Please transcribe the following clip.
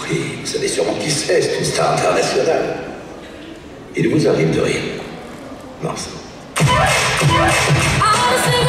Et vous savez sûrement qui c'est une star internationale. Il vous arrive de rire. Non, ça.